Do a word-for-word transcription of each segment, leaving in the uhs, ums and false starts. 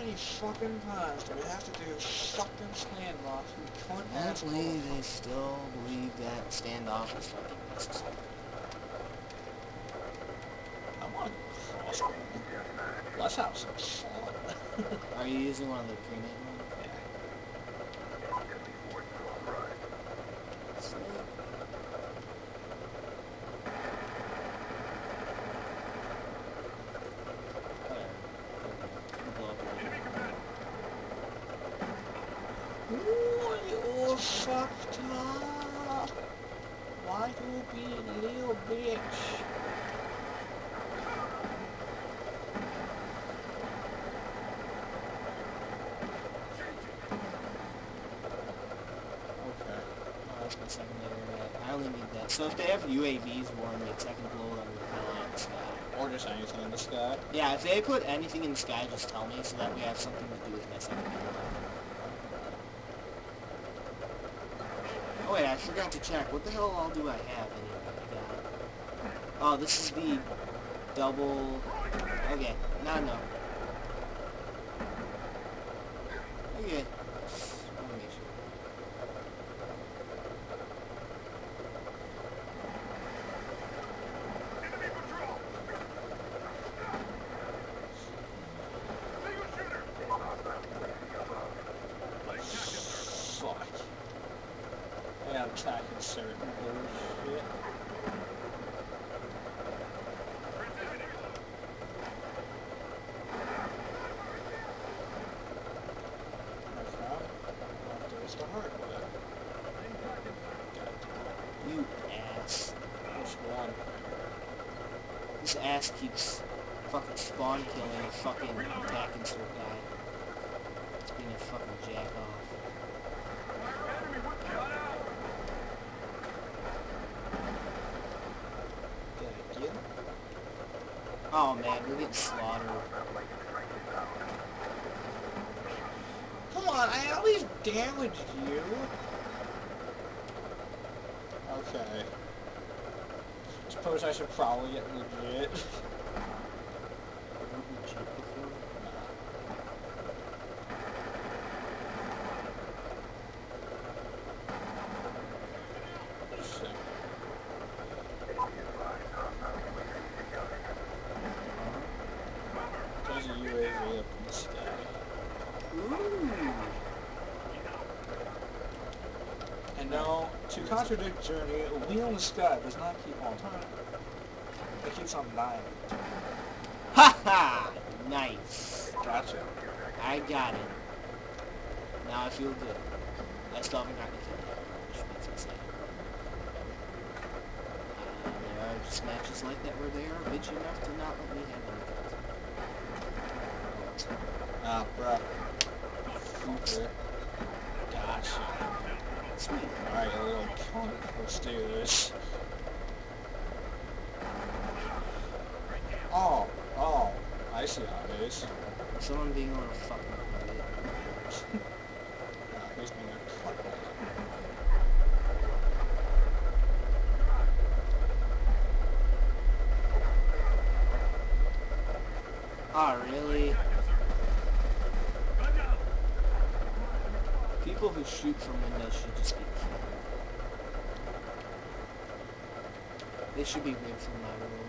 many fucking times do we have to do fucking standoffs? We couldn't have Apparently, they still believe that standoff is fucking necessary. I want to crossbow. Let's have some fun. Are you using one of the pre-made ones? Yeah. Ooh, you all fucked up. Why do you be a little bitch? Okay. Oh, that's my secondary rat. I only need that. So if they have U A Vs warnings, I can blow them the hell out of the sky. Or just anything in the sky. Yeah, if they put anything in the sky, just tell me so that we have something to do with my secondary weapon. Oh wait, I forgot to check. What the hell all do I have anyway? I got... Oh, this is the double... Okay, no, no. Okay. Let me make sure. Fuck. I gotta attack in certain bullshit. The hard way. You ass. Which one? This ass keeps fucking spawn killing a fucking attack insert guy. It's being a fucking jack off. Did I get him? Oh man, we're getting slaughtered. Come on, I at least damaged you. Okay. Suppose I should probably get legit. Sick. There's a U A V up in the sky. Ooh. And no, to contradict Journey, a wheel in the sky does not keep on time. It keeps on dying. Ha ha! Nice. Gotcha. I got it. Now I feel good. I still haven't gotten killed yet, which makes me sad. Uh, there are just matches like that where they are bitchy enough to not let me have any kills. Ah, bruh. Fucker. Gotcha. Sweet. Alright, you little cunt. Let's do this. Oh, oh. I see how it is. Someone being a little fucking idiot. Nah, he's being a cunt. Oh, really? People who shoot from windows should just be killed. They should be ripped from my world.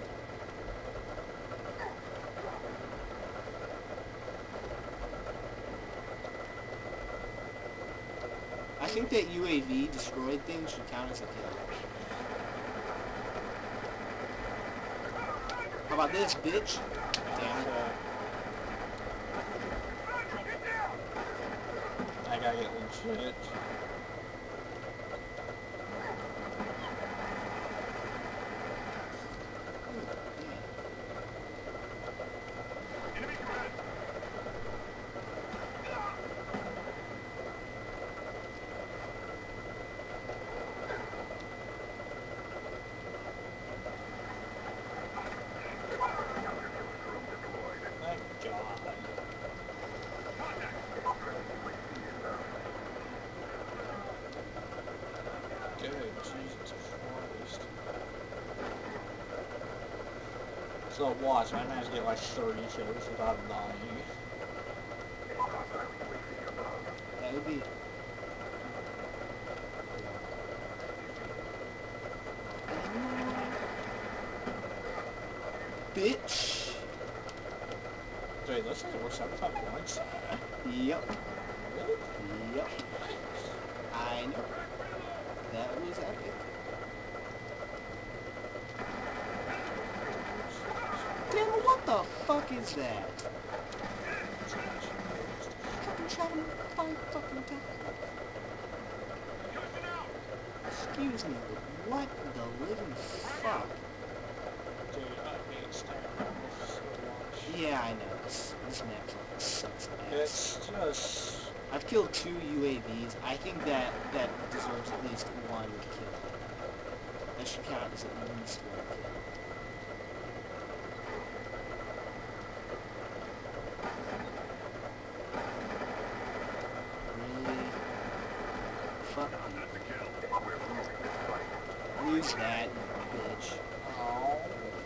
I think that U A V destroyed things should count as a kill. How about this, bitch? Damn it. I gotta get legit. Thank God. Good, Jesus Christ. So watch, I managed to get like thirty kills without dying. that would be... Bitch! Dude, looks like we're seventy-five points. Yep. Really? Yep. I know. That was epic. Damn, what the fuck is that? Fucking trying to find fucking time. Excuse me, but what the living fuck? Dude, I hate staying around this so much. Yeah, I know. This, this map fucking sucks ass. It's just... I've killed two U A Vs. I think that that deserves at least one kill. That should count as at least one kill. Really? Fuck you. Use that, bitch. Oh.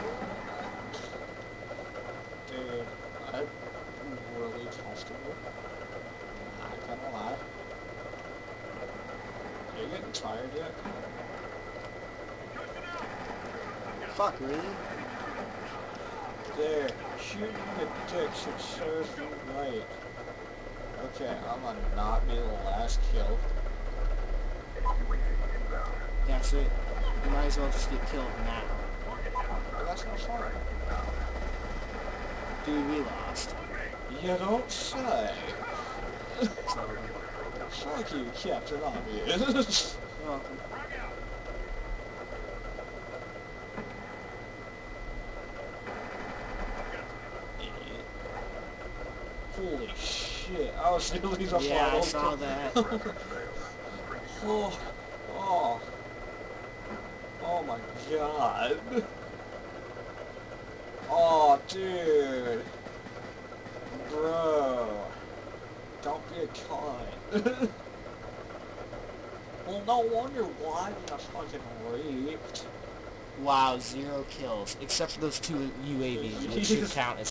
Dude, I'm really comfortable. Not gonna lie. Are you getting tired yet? Fuck, really? There, shooting the dick should serve you right. Okay, I'm gonna not be the last kill. Yeah, so you might as well just get killed now. But that's not fun. Dude, we lost. You don't say. So, Fuck you, Captain Obvious. you're welcome. Idiot. Holy shit, I was nearly the Yeah, I final saw kill. that. Oh, oh, oh my god. Oh, dude. Bro. Don't be a cunt. Well, no wonder why you got fucking raped. Wow, zero kills. Except for those two U A Vs, which should count as